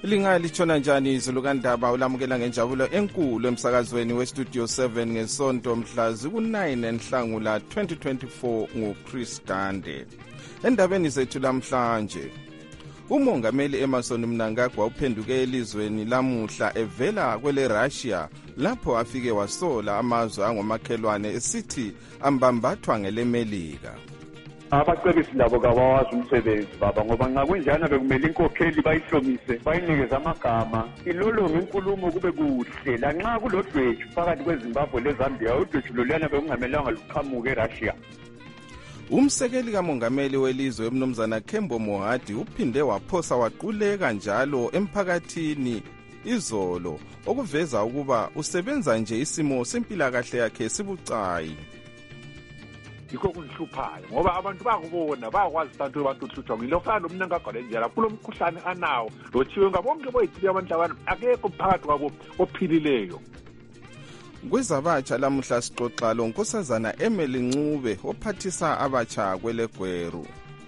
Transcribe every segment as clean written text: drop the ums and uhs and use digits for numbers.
Lingalitshona njani izulu kandaba ulamukela ngenjabulo enkulu emsakazweni westudio 7 ngesonto mhlazi ku9 enhlangula 2024 nguChris Gande. Endabeni zethu namhlanje umongameli Emmerson Mnangagwa uphenduke elizweni lamuhla evela kwele Russia lapho afike wasola amazwe angomakhelwane esithi ambambathwa ngelemelika. Abacebisi labo kabawazi umsebenzi baba ngoba nxa kunjana bekumele inkokheli bayihlomise bayinikeze amagama ilolonga inkulumo kube kuhle lanxa kulodwethu phakathi kweZimbabwe leZambia udwethu loluyana bekungamelanga luqhamuke eRussia. Umsekeli kamongameli welizwe umnumzana Kembo Mohadi uphinde waphosa waquleka njalo emphakathini izolo okuveza ukuba usebenza nje isimo sempilakahle yakhe sibucayi. Yikho kunhluphayo ngoba abantu bakubona bakwazi santo abantu uhlutshwa ngilofana nomnangagwa lenjala kulomkhuhlane anawo lothiwe ngabonke boyithile abantu abantu akekho phakathi kwabo ophilileyo. Kwezabatsha lamuhla sixoxa lo nkosazana Emily Ncube ophathisa abatsha kwelegweru.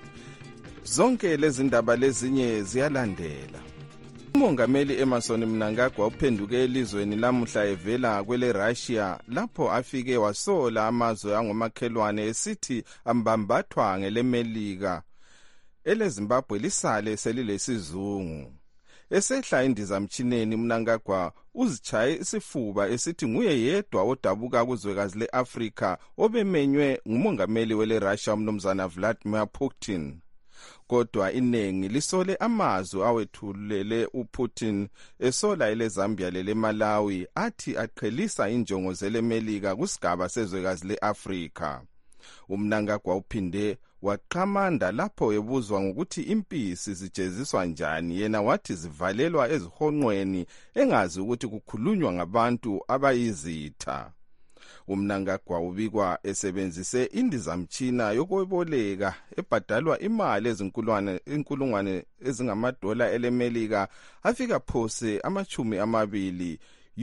Zonke lezi ndaba lezinye ziyalandela. Umongameli Emmerson Mnangagwa uphenduke elizweni lamuhla evela kwele Russia lapho afike wasola amazwe angomakhelwane esithi ambambathwa ngelemelika. EleZimbabwe lisale selilesizungu. Esehla indizamtshineni Mnangagwa uzichaye isifuba esithi nguye yedwa odabuka kuzwekazi leAfrika obemenywe ngumongameli wele Russia umnumzana Vladimir Putin. Kodwa inengi lisole amazwi awethulele uPutin esola eleZambia leleMalawi athi aqhelisa injongo zelemelika kusigaba sezwekazi leAfrika. Umnangagwa uphinde waqhamanda lapho ebuzwa ngokuthi impisi zijeziswa njani yena wathi zivalelwa ezihonqweni engazi ukuthi kukhulunywa ngabantu abayizitha. Umnangagwa ubikwa esebenzise indizamtshina yokweboleka ebhadalwa imali ezinkulungwane ezingamadola elemelika afika phose $20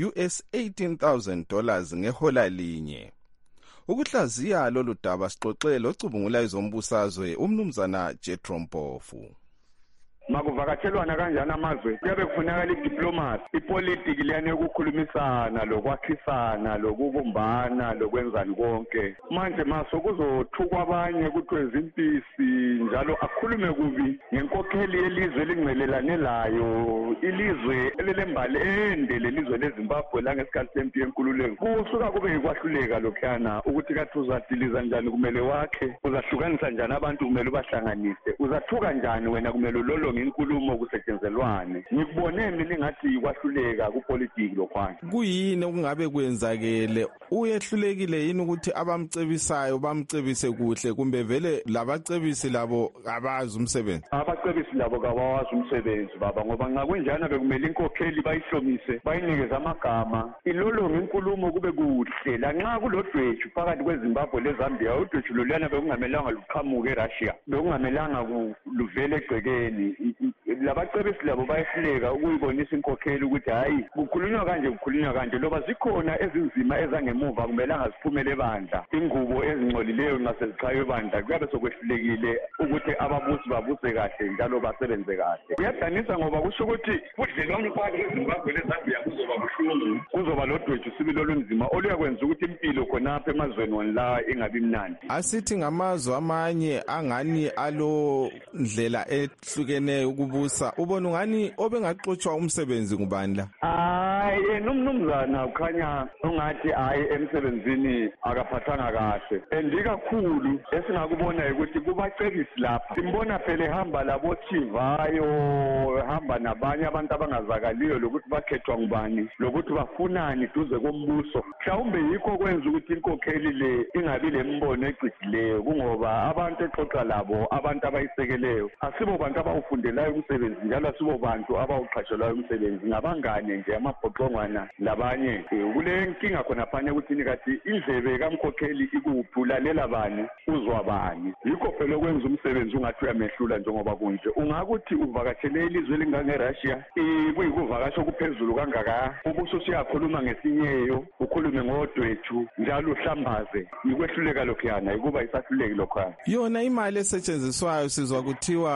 $18,000 ngehola linye. Ukuhlaziya lolu daba sixoxe locubungula izombusazwe umnumzana Jethro Mpofu. Makuvakatshelwana kanjani amazwe kuyabe kufunakala idiplomasi ipolitiki leyana yokukhulumisana lokwakhisana lokubumbana lokwenzani konke. Manje maso kuzothukwa abanye kuthiwe izimpisi njalo akhulume kubi ngenkokheli yelizwe elingcelelane layo ilizwe elilembali ende lelizwe leZimbabwe langesikhathi sempi yenkululeko. Kusuka kube yikwahluleka lokhuyana ukuthi kathi uzadiliza njani kumele wakhe uzahlukanisa njani abantu kumele ubahlanganise uzathuka njani wena kumele ulolo inkulumo kusetshenzalwane. Ngikubone mina ngathi kwahluleka kupolitiki lokhwana. Kuyini okungabe kwenzakele? Uyehlulekile yini ukuthi abamcebisayo bamcebise kuhle kumbe vele labacebisi labo abazi umsebenzi? Abacebisi labo kabawazi umsebenzi baba ngoba nxa kunjana bekumele inkokheli bayihlomise bayinikeze amagama ilolonga inkulumo kube kuhle lanxa kulodwethu phakathi kweZimbabwe leZambia udwethu loluyana bekungamelanga luqhamuke eRussia bekungamelanga luvele egcekeni. Labacebisi labo bayehluleka ukuyibonisa inkokheli ukuthi hayi kukhulunywa kanje loba zikhona ezinzima ezangemuva kumele angaziphumele ebandla ingubo ezingcolileyo nxa sezichaye ebandla kuyabe sokwehlulekile ukuthi ababusi babuse kahle njalo basebenze kahle. Kuyadanisa ngoba kusho ukuthi budlelwano phakathi kweZimbabwe leZambia kuzoba buhlungu kuzoba lodwethu sibili olunzima oluyakwenza ukuthi impilo khonapha emazweni wonala ingabi mnandi. Asithi ngamazwe amanye angani alo ndlela ehlukeneyo ukubusa ubona ungani obengaxotsha umsebenzi ngubani la? Hayi nomnumzana ukhanya ungathi hayi emsebenzini akaphathanga kahle. Endikakhulu esingakubona ukuthi kubacebisi lapha simbona phela ehamba labo Chivayo ehamba nabanye abantu abangazakaliyo lokuthi bakhethwa ngubani lokuthi bafunani duze kombuso. Mhlawumbe yikho kwenza ukuthi inkokheli le ingabi lembono ecijileyo kungoba abantu exoxa labo abantu abayisekeleyo asibo bantu abawufundelayo umsebenzi njalo asibo bantu abawuqhatshelwayo umsebenzi ngabangane nje amabhoxongwana labanye. Kule nkinga khona phane ukuthi kathi indlebe kamkhokheli ikuphulalela bani uzwa bani yikho phela okwenza umsebenzi ungathi uyamehlula njengoba kunje. Ungakuthi uvakatshele ilizwe lingangeRussia kuyikuvakasha okuphezulu kangaka ubuso siyakhuluma ngesinyeyo ukhulume ngodwethu njalo uhlambaze yikwehluleka lokhuyana yikuba isahluleki lokhwana. Yona imali esetshenziswayo sizwa kuthiwa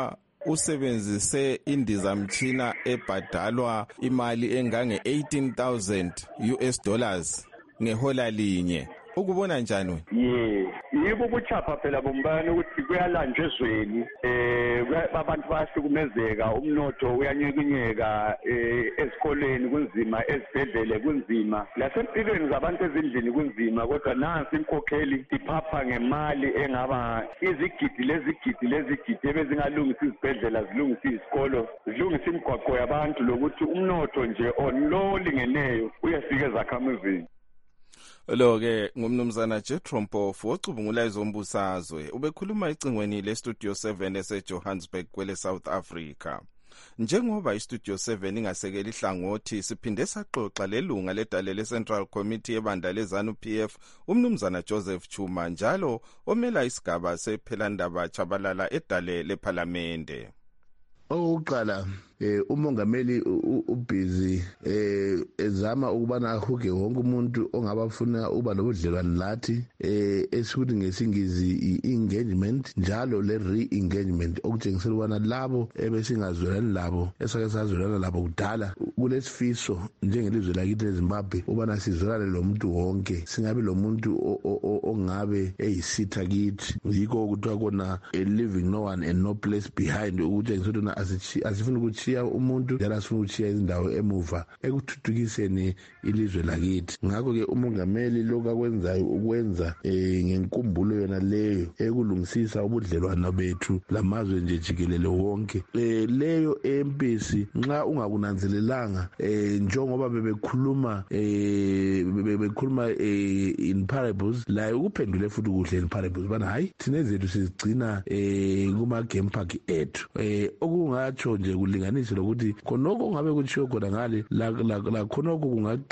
usebenzise indizamtshina ebhadalwa imali engange 18,000 US dollars ngehola linye. Ukubona njani wena? Yibo ubuchapha phela bombani ukuthi kuyalanjwa ezweni abantu bayahlukumezeka, umnotho uyanyekinyeka, ezikoleni kunzima, ezibhedlele kunzima, lasempilweni zabantu ezindlini kunzima, kodwa nansi inkokheli iphapha ngemali engaba izigidi ebezingalungisa izibhedlela, zilungisa izikolo, zilungisa imigwaqo yabantu, lokuthi umnotho nje onlo lingeneyo uyafika ezakhamuzini. Lo-ke ngumnumzana Jethro Mpofu ocubungula ezombusazwe ubekhuluma ecingweni leStudio 7 eseJohannesburg kwele South Africa. Njengoba iStudio 7 ingasekeli hlangothi siphinde saxoxa lelunga ledale leCentral Committee ebandla leZANU-PF umnumzana Joseph Chuma njalo omela isigaba sephelandaba Chabalala edale lePhalamende. Oqala umongameli ubhizi ezama ukubana ahuge wonke umuntu ongabafuna uba nobudlelwane lathi esikuthi ngesingizi i-engagement njalo le-re-engagement okutshengisela ukubana labo ebesingazwelani labo esake sazwelana labo kudala kulesifiso njengelizwe lakithi leZimbabwe ukubana sizwelane lomuntu wonke, singabi lomuntu ongabe eyisitha kithi. Yikho okuthiwa kona leaving no one and no place behind, ukutshengisa ukuthi asifuna ukuthi umuntu njalo asifuna ukuchiya izindawo emuva ekuthuthukiseni ilizwe lakithi. Ngakho-ke umongameli lokhu akwenzayo ukwenza ngenkumbulo yona leyo ekulungisisa ubudlelwano bethu lamazwe nje jikelele wonke. Leyo empisi nxa ungakunanzelelanga njengoba bebekhuluma in parables, la ukuphendule futhi kuhle in parables bana hayi thina zethu sizigcina kuma game park ethu. Okungatsho nje kulinganise lokuthi khonoko ngabe kutshiwo khona ngale la khonoko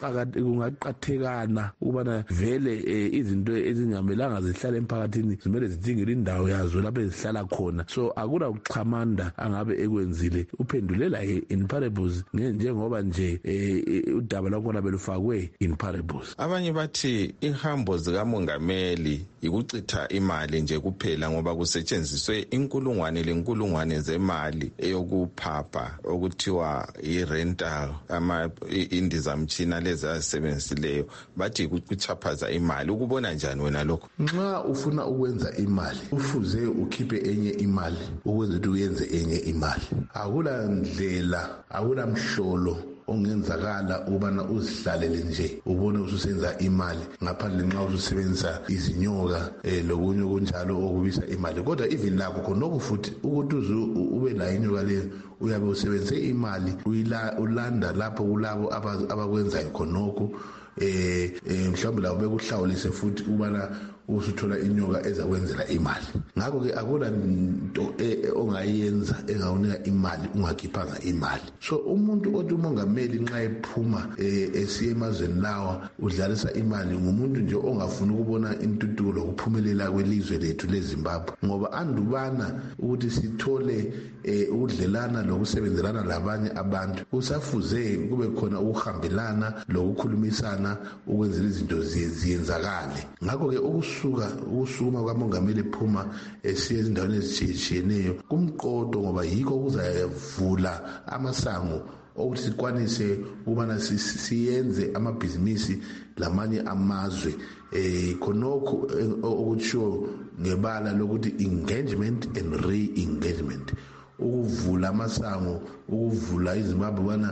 kungaqathekana ukubana vele izinto ezingamelanga zihlale emphakathini zimele zidingele indawo yazo lapho ezihlala khona. So akula ukuxhamanda angabe ekwenzile, uphendulela in parables njengoba nje udaba lwakhona belufakwe in parables. Abanye bathi ihambo zikamongameli ikuchitha imali nje kuphela ngoba kusetshenziswe inkulungwane zemali eyokuphapha okuthiwa i-rental indizamtshina lezi azisebenzisileyo. Bathi kuchaphaza imali. Ukubona njani wena lokho? Nxa ufuna ukwenza imali ufuze ukhiphe enye imali ukuze ukuthi uyenze enye imali. Akula ndlela, akula mhlolo ongenzakala ubana uzihlalele nje ubone ususenza imali ngaphandle nxa usebenzisa izinyoka lokunye kunjalo okubisa imali. Kodwa even lakho khonoko futhi ukuthi ube nayo inyoka leyo uyabe usebenzise imali ulanda lapho kulabo abakwenzayo khonoko mhlawumbe labo bekuhlawulise futhi ubana usuthola inyoka ezakwenzela imali. Ngakho-ke akula nto ongayenza engawunika imali ungakhiphanga imali. So umuntu othi umongameli nxa ephuma esiya emazweni lawa udlalisa imali ngumuntu nje ongafuni ukubona intuthuko lokuphumelela kwelizwe lethu leZimbabwe, ngoba andubana ukuthi sithole ukudlelana lokusebenzelana labanye abantu kusafuze kube khona ukuhambelana lokukhulumisana ukwenzela izinto ziyenzakale. Ngakho-ke ukusukuma kwamongameli ephuma esiya ezindaweni ezitshiyeneyo kumqodo, ngoba yikho kuzavula amasango ukuthi sikwanise ukubana siyenze amabhizinisi lamanye amazwe. Khonokho okutshiwo ngebala lokuthi engagement and re-engagement, ukuvula amasango, ukuvula iZimbabwe ubana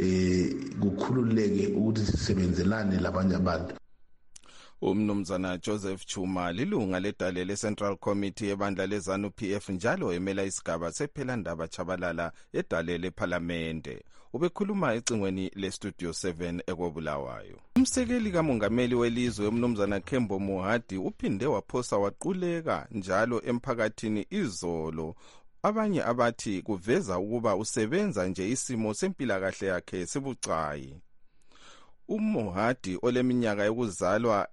kukhululeke ukuthi sisebenzelane labanye abantu. Umnumzana Joseph Chuma lilunga ledale leCentral Committee ebandla leZANU-PF njalo emela isigaba sephelandaba Chabalala edale lePhalamende. Ubekhuluma ecingweni leStudio 7 ekobulawayo. Umsekeli kamongameli welizwe umnumzana Kembo Mohadi uphinde waphosa waquleka njalo emphakathini izolo. Abanye abathi kuveza ukuba usebenza nje isimo sempilakahle yakhe sibucayi. Mohadi oleminyaka yokuzalwa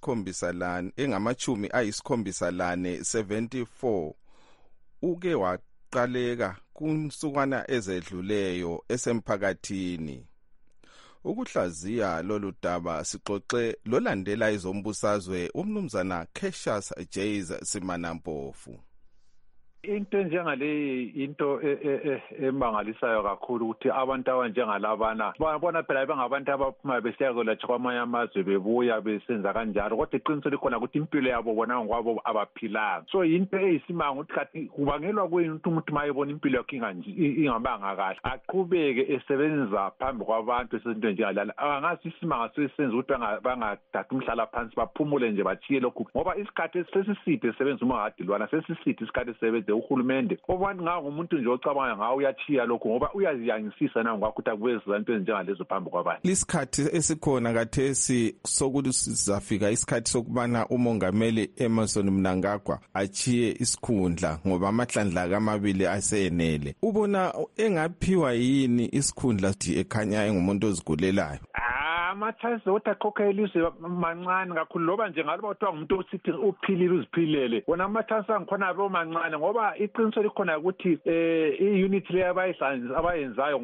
engamachumi ayisikhombisa-lane 74 uke waqaleka kunsukwana ezedluleyo esemphakathini. Ukuhlaziya lolu daba sixoxe lolandela izombusazwe umnumzana Cassius Jays Simanampofu. Into njengale into emangalisayo kakhulu ukuthi abantu abanjengalabana bona phela bengabantu abaphuma besiyakwelatshwa kwamanye amazwe bebuya besenza kanjalo kodwa iqiniso likhona ukuthi impilo yabo bona ngokwabo abaphilanga. So into eyisimanga ukuthi kathi kubangelwa kuyini ukuthi umuntu mayebona impilo yakhe ingabanga kahle aqhubeke esebenza phambi kwabantu esezinto njengalala. Angasi isimanga sesenza ukuthi bangathatha umhlala phansi baphumule nje bachiye lokhu ngoba isikhathi sesiside sebenza uMahadilwana sesiside isikhathi sebenza uhulumende obantu ngumuntu nje ocabanga ngawo uyachiya lokho ngoba uyaziyangisisa na ngakho ukuthi akubeze into ezinjengalezo phambi kwabantu. Isikhathi esikhona kathesi sokuthi sizafika isikhathi sokubana umongameli Emmerson Mnangagwa achiye isikhundla ngoba amahlandla amabili asenele. Ubona engaphiwa yini isikhundla ekhanya engumuntu ozigulelayo? Amathazi othi akhokhe ilizwe mancane kakhulu loba nje ngaloba kuthiwa ngumuntu osithi uphilile uziphilele wona amathazi angikhona abo mancane ngoba iqiniso likhona ukuthi i-unit le abayenzayo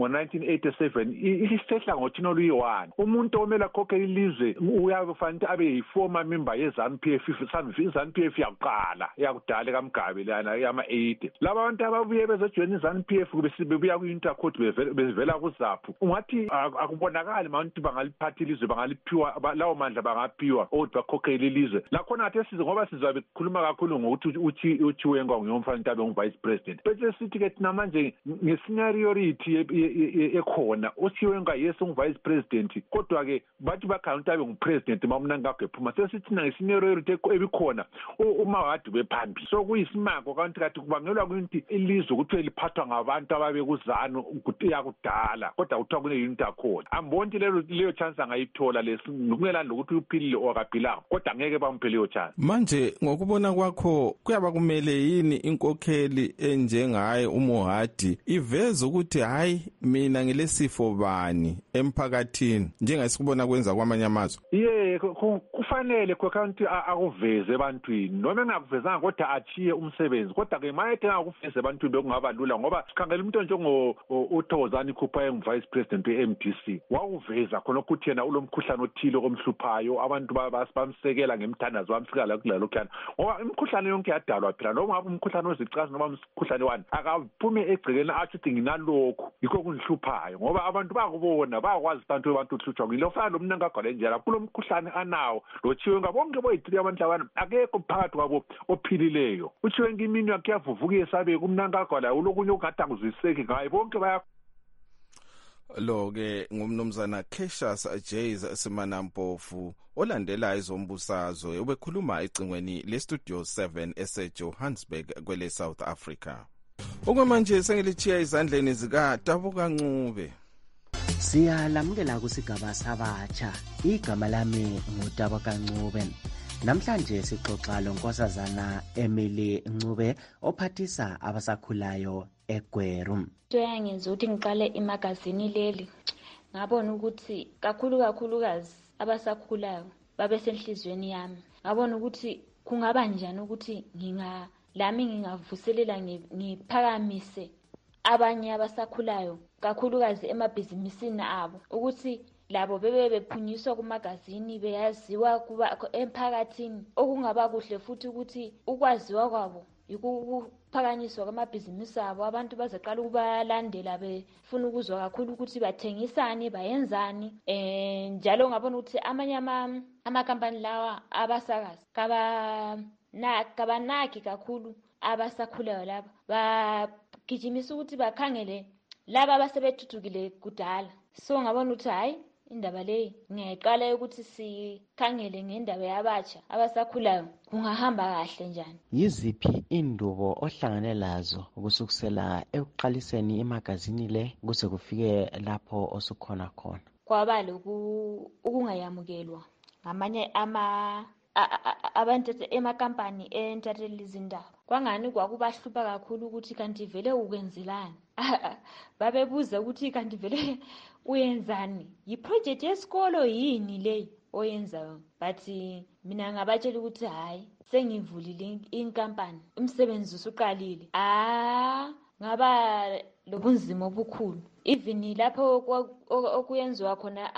ngo-1987 isehla ngothina oluyi-1 umuntu omele akhokhe ilizwe uyafanele abe yi-former member ye-ZANU-PF i-ZANU-PF yakuqala yakudala ekamgabe lana yama-80 laba abantu ababuye bezojoyina i-ZANU-PF bebuya kwi-unit accord bevela kuZAPHU ungathi akubonakali abantu bangaliphatha ilizwe bangaliphiwa lawo mandla bangaphiwa ukuthi bakhokhele ilizwe lakhona ngathi size ngoba sizabe kukhuluma kakhulu ngokuthi uChiwenga ngiyomfanele abe ngu-vice president bese sithi ke thina manje nge-seniority ekhona uChiwenga yes ungu-vice president kodwa ke bathi bakhangela abe ngu-president maMnangagwa ephuma sesithina nge-seniority ebikhona uMahadi bephambili so kuyisimako kanti kubangelwa ukuthi ilizwe ukuthi liphathwa ngabantu ababe kuZANU yakudala kodwa kuthiwa kune-unit akhona ambonti leyo chance angayithola nokungelani lokuthi uphilile okaphilanga kodwa ngeke bamphe leyo chance. Manje ngokubona kwakho kuyaba kumele yini inkokheli enjengaye uMahadi iveze ukuthi hayi mina ngilesifo bani emphakathini njengasikubona kwenza kwamanye amazwe? Kufanele kwakanti akuveze ebantwini noma engakuvezanga kodwa achiye umsebenzi kodwa ke mayethe akuveze ebantwini bekungaba lula ngoba sikhangela umuntu njengo uThokozani Khupha engu-vice president we-MDC wakuveza khona ukuthi yena ulomkhuhlane othile omhluphayo abantu bamsekela ngemthandazo bamsika la kulalo khana ngoba imikhuhlane yonke yadalwa phela noma ngabe umkhuhlane ozicasi noma umkhuhlane wani akaphume egcekeni athi ukuthi nginalokho yikho kunhluphayo ngoba abantu bakubona bakwazi abantu uhlutshwa ngilo fana lo Mnangagwa lenjela kulo mkhuhlane anawo lo Chiwenga bonke boyithile abantu abana akekho phakathi kwabo ophilileyo uChiwenga imini yakhe yavuvuka esabe kuMnangagwa la ulokunye ungathi akuzwiseki ngaye bonke baya lo ke ngumnumzana Cassius Jays Simanampofu olandela izombusazwe ubekhuluma ecingweni leStudio 7 eseJohannesburg kwele South Africa. Okwamanje sengilichiya izandleni zika Dabuka Ncube. Siyalamukela kusigaba sabatsha. Igama lami nguDabuka Ncube. Namhlanje sixoxa lonkosazana Emily Ncube ophathisa abasakhulayo eGweru. Ngiyenza ukuthi ngiqale imagazini leli ngabona ukuthi kakhulukazi abasakhulayo babe senhlizweni yami ngabona ukuthi kungaba njani ukuthi ngingavuselela ngiphakamise abanye abasakhulayo kakhulukazi emabhizinisini abo ukuthi labo bebe bephunyiswa kumagazini beyaziwa kuba emphakathini okungaba kuhle futhi ukuthi ukwaziwa kwabo ukuphakanyiswa kwamabhizinisi abo abantu bazaqala ukubalandela befuna ukuzwa kakhulu ukuthi bathengisani bayenzani njalo ngabona ukuthi amanye amakampani lawa abasakazi kabanaki kakhulu abasakhulayo laba bagijimisa ukuthi bakhangele laba abasebethuthukile kudala so ngabona ukuthi hayi indaba leyi ngiyayiqala ukuthi sikhangele ngendaba yabatsha abasakhulayo kungahamba kahle njani. Yiziphi indubo ohlangane lazo kusukisela ekuqaliseni imagazini le kuze kufike lapho osukhona khona? Kwaba ukungayamukelwa ngamanye abantu emakampani entathelisa izindaba kwangani kwakubahlupha kakhulu ukuthi kanti vele ukwenzelani babebuza ukuthi kanti vele uyenzani yiproject yesikolo yini le oyenzayo but mina ngabatshela ukuthi hayi sengivulile inkampani umsebenzi usuqalile ngaba lobunzima obukhulu even lapho okuyenziwa khona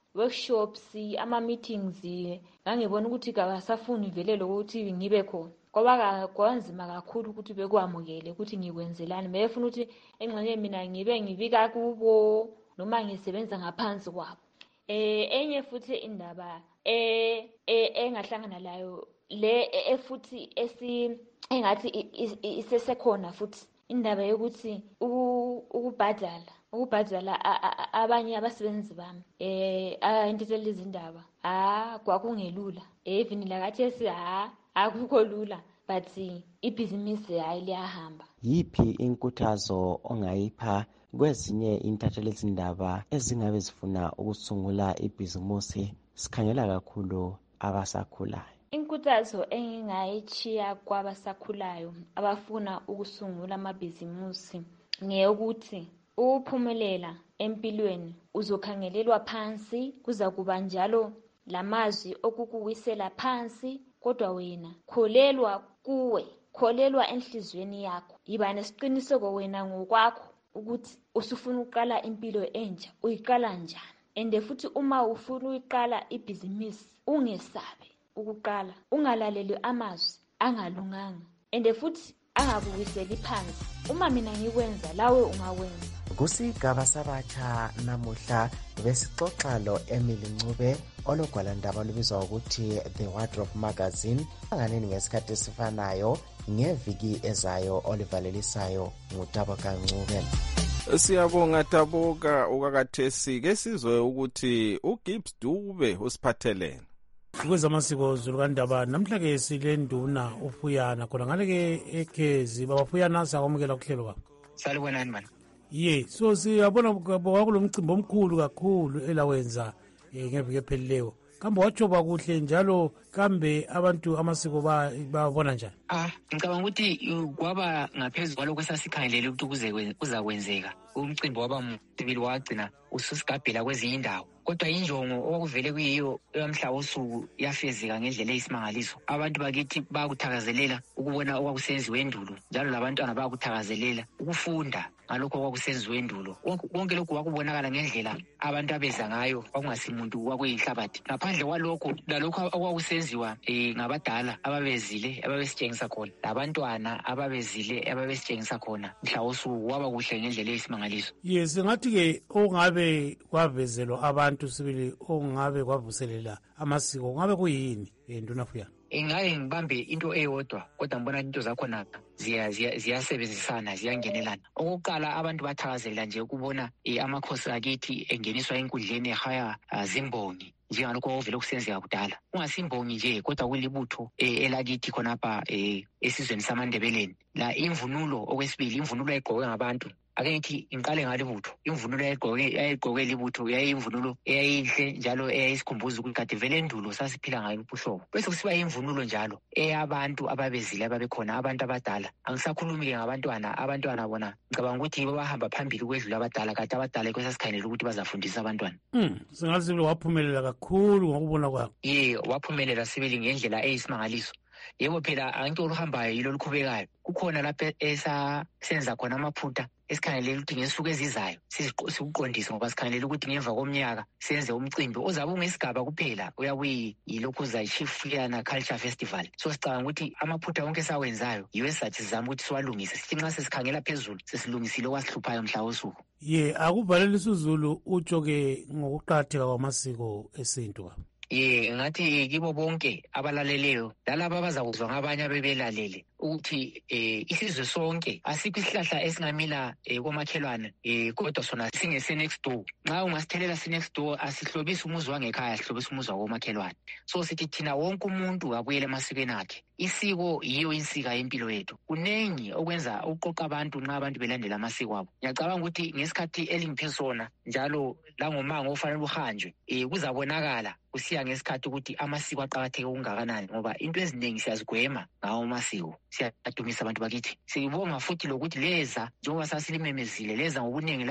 workshops ama meetings ngangibona ukuthi kabasafuni vele lokuthi ngibe khona ngoba kwanzima kakhulu ukuthi bekwamukele ukuthi ngikwenzelani. Befuna ukuthi engxenye mina ngibe ngibika kubo noma ngisebenza ngaphansi kwabo. Enye futhi indaba engahlangana layo le futhi engathi isesekhona futhi indaba yokuthi ukubhadala abanye abasebenzi bami entethela izindaba kwakungelula even lakathesi akukho lula but ibhizinisi hayi liyahamba. Yiphi inkuthazo ongayipha kwezinye intatheli ezindaba ezingabe zifuna ukusungula ibhizimusi sikhangela kakhulu abasakhulayo? Inkuthazo engingayichiya kwabasakhulayo abafuna ukusungula amabhizimusi ngeyokuthi uphumelela empilweni uzokhangelelwa phansi, kuza kuba njalo lamazwi okukuwisela phansi, kodwa wena kholelwa kuwe, kholelwa enhlizweni yakho, yiba nesiqiniseko wena ngokwakho ukuthi usufuna uqala impilo entsha, uyiqala njani. And futhi uma ufuna uyiqala ibhizinisi ungesabe ukuqala, ungalaleli amazwi angalunganga and futhi angakuwiseli phansi. Uma mina ngikwenza lawe ungakwenza. Kusigaba sabatsha namuhla besixoxa lo Emily Ncube olugwalandaba olubizwa ukuthi The Wardrobe Magazine. Anganeni ngesikhathi esifanayo ngeviki ezayo olivalelisayo nguTaboka Ncube. Siyabonga Taboka. Ukakathesi ke sizwe ukuthi uGibbs Dube usiphathelene kwezamasiko zulukandaba. Namhla ke silenduna uFuyana khona ngale ke ekhezi babaFuyana sakwamukela kuhlelo baba. Salibonani man. So siyabona kwakulomcimbi omkhulu kakhulu elawenza ngeviki ephelileyo. Kambe wajoba kuhle njalo kambe abantu amasiko babona njani? Ngicabanga ukuthi kwaba ngaphezulu kwalokho esasikhangelele ukuthi kuzakwenzeka. Umcimbi waba msibili wagcina ususigabhela kwezinye indawo. Kodwa injongo okuvele kuyiyo eyamhla usuku yafezeka ngendlela eyisimangaliso. Abantu bakithi bakuthakazelela ukubona okwakusenziwe endulo, njalo labantwana bakuthakazelela ukufunda ngalokho okwakusenziwe endulo. Konke lokhu kwakubonakala ngendlela abantu abeza ngayo, kwakungasimuntu kwakuyihlabathi. Ngaphandle kwalokho lalokho okwakusenziwa ngabadala ababezile ababesitshengisa khona, labantwana ababezile ababesitshengisa khona, mhla usuku waba kuhle ngendlela eyisimangaliso. Yes, ngathi ke ongabe kwavezelwa abantu sibili ongabe kwavuselela amasiko ngabe kuyini nduna Fuyana? Ngaye ngibambe into eyodwa kodwa ngibona into zakhona ziyasebenzisana, ziyangenelana. Okokuqala abantu bathakazelela nje ukubona amakhosi akithi engeniswa enkundleni ehaya zimbongi njengalokho ovele kusenzeka kudala. Ungasimbongi nje kodwa kulibutho elakithi khonapha esizweni samaNdebeleni. La imvunulo okwesibili, imvunulo ayigqoke ngabantu. Ake ngithi ngiqale ngalibutho. Imvunulo ayigqoke libutho yayimvunulo eyayihle njalo eyayisikhumbuza ukuthi kade vele endulo sasiphila ngayo ubuhlobo. Bese kusiba imvunulo njalo eyabantu ababezile ababekhona, abantu abadala. Angisakhulumi-ke ngabantwana. Abantwana bona ngicabanga ukuthi babahamba phambili kwedlula abadala, kade abadala kwesasikhangelela ukuthi bazafundisa abantwana. Singathi sibili waphumelela kakhulu ngokubona kwakho. Waphumelela sibili ngendlela eyisimangaliso. Yebo phela angithi oluhambayo yilo lukhubekayo. Kukhona lapha esasenza khona amaphutha esikhangelela ukuthi ngesuku ezizayo sikuqondise, ngoba sikhangelela ukuthi ngemva komnyaka senze umcimbi ozabe ungesigaba kuphela, uyabe yilokhu za-Chief Fuyana Culture Festival. So sicabanga ukuthi amaphutha wonke esawenzayo yiwo esizathi sizame ukuthi siwalungise, sithi nxa sesikhangela phezulu sesilungisile okwasihluphayo mhla wosuku. Akuvalelisa uZulu utsho-ke ngokuqakatheka kwamasiko esintu. Ngathi kibo bonke abalaleleyo lalabo abazakuzwa ngabanye abebelalele ukuthi isizwe sonke asikho isihlahla esingamila komakhelwane kodwa sona singese next door. Nxa ungasthelela next door asihlobisi umuzi wangekhaya, sihlobisa umuzi wakomakhelwane. So sithi thina wonke umuntu abuyele emasikweni akhe. Isiko yiyo insika yempilo yethu. Kunengi okwenza uqoqa abantu nxa abantu belandela amasiko abo. Ngiyacabanga ukuthi ngesikhathi elingiphezona njalo langomango ofanele uhanjwe kuzabonakala kusiya ngesikhathi ukuthi amasiko aqakatheke okungakanani, ngoba into eziningi siyazigwema ngawo amasiko. Siyadumisa abantu bakithi. Sibonga futhi lokuthi leza njengoba sasilimemezile, leza ngobuningi laze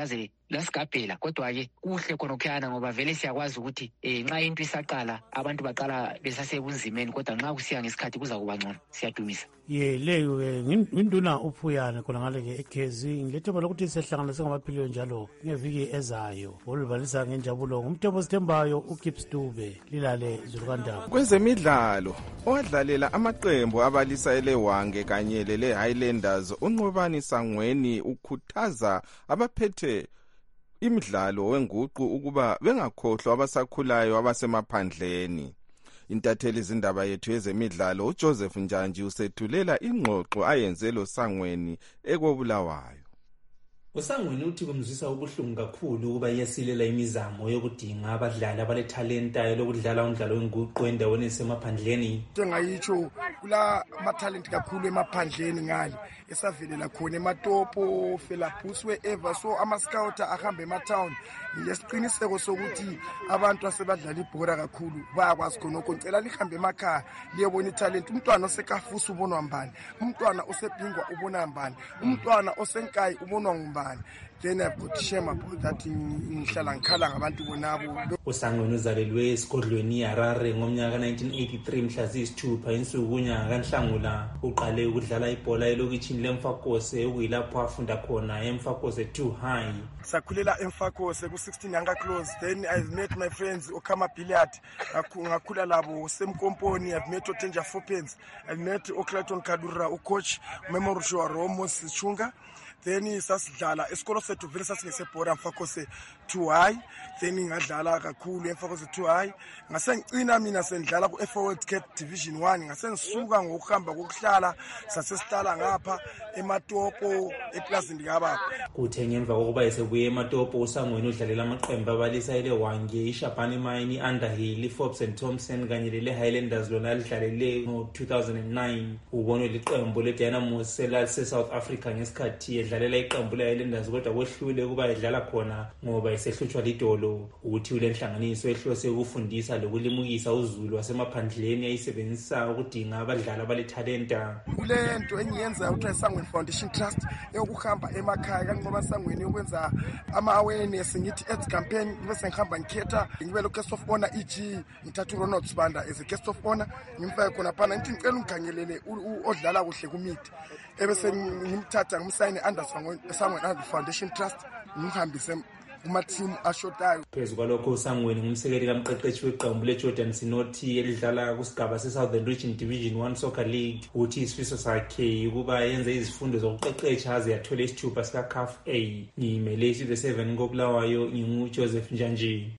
lasigabhela. Kodwa-ke kuhle khonokhuyana ngoba vele siyakwazi ukuthi nxa into isaqala abantu baqala besasebunzimeni, kodwa nxa kusiya ngesikhathi kuza kuba ngcono. Siyadumisa. Leyo-ke nginduna uphuyana khona ngale-ke ekhezi ngilethemba lokuthi siyahlangana singamaphilio njalo ngeviki ezayo olubalisa ngenjabulo ngumthembo sithembayo uGibbs Dube. Lilale Zulukandaba. Kwezemidlalo owadlalela amaqembu abalisa elewange kanye lele Highlanders uNqobani Sangweni ukhuthaza abaphethe imidlalo wenguqu ukuba bengakhohlwa abasakhulayo abasemaphandleni. Intatheli izindaba yethu yezemidlalo uJoseph Njanji usethulela ingxoxo ayenze lo Sangweni ekobulawayo. USangweni uthi kumzwisa ubuhlungu kakhulu ukuba iyasilela imizamo yokudinga abadlali abalethalenta lokudlala umdlalo wenguqu endaweni esemaphandleni. Ngayitsho kula amathalenti kakhulu emaphandleni ngale esavelela khona eMatopo, Felapus wherever, so ama-scout ahamba ema-town. Ngiyesiqiniseko sokuthi abantu asebadlala ibhora kakhulu bayakwazi khonokho. Ngicela lihambe emakhaya liyebona ithalenti. Umntwana osekafusa ubonwa mbani, umntwana osebhingwa ubonwa mbani, umntwana osenkayi ubonwa ngubani. Then I've got to share my boy that ngihlala ngikhala ngabantu bonabo. USangweni uzalelwe esigodlweni iHarare ngomnyaka 1983 mhla ziyisithupha insuku unyaka kaNhlangula. Uqale ukudlala ibhola elokitshini leMfakose okuyilapho afunda khona eMfakose 2 High. Sakhulela eMfakose ku-16 Younger Close. Then I've met my friends Okama Billiard. Ngakhula labo Semkomponi. I've met Otenja Fopens. I've met Oclayton Kadura, ucoach Memory Shwaro Moses Chunga. Then sasidlala esikolo sethu vele sasingesebhora Mfakose 2 High. Then ngadlala kakhulu eMfakose 2 High. Ngase ngicina mina sendlala ku Forward Cat Division 1. Ngase ngisuka ngokuhamba kokuhlala sasesitala ngapha eMatopo ePlaza Ndikababa. Kuthe ngemva kokuba esebuye eMatopo uSangweni udlalela amaqembu abalisa elewange iShabane Mine, Underhill, Forbes and Thompson kanye lele Highlanders lona lidlalele ngo-2009. Ubonwe liqembu leDynamo South Africa ngesikhathi edlalela iqembu leHighlanders kodwa kwehlule ukuba edlala khona ngoba esehlutshwa lidolo. Ukuthi ule nhlanganiso ehlose ukufundisa lokulimukisa uZulu wasemaphandleni ayisebenzisa ukudinga abadlali abalethalenta. Kule nto engiyenza ukuthi iSangweni Foundation Trust yokuhamba emakhaya kaNqobani Sangweni ukwenza ama-awareness ngithi AIDS campaign bese ngihamba ngikhetha ngibe lo guest of honor e.g. ngithatha uRonald Sibanda as a guest of honor ngimfake khona phana ngithi ngicela ungikhangelele odlala kuhle kumithi ebese ngimthatha ngimsayine Sangweni Foundation Trust ngihambise kuma-team ashotayo. Phezu kwalokho uSangweni ngumsekeli kamqeqeshi weqembu leJordan Sinothi elidlala kusigaba se-Southern Region Division 1 Soccer League. Uthi isifiso sakhe ukuba yenze izifundo zokuqeqesha aze yathole isithupha sika-CAF A. Ngiyimele isizwe 7 koBulawayo nginguJoseph Njanji.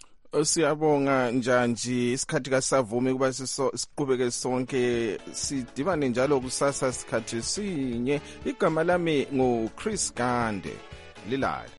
Siyabonga Njanji, isikhathi kasavumi kuba siqhubeke sonke sidibane njalo kusasa isikhathi sinye. Igama lami nguChris Gande. Lilale.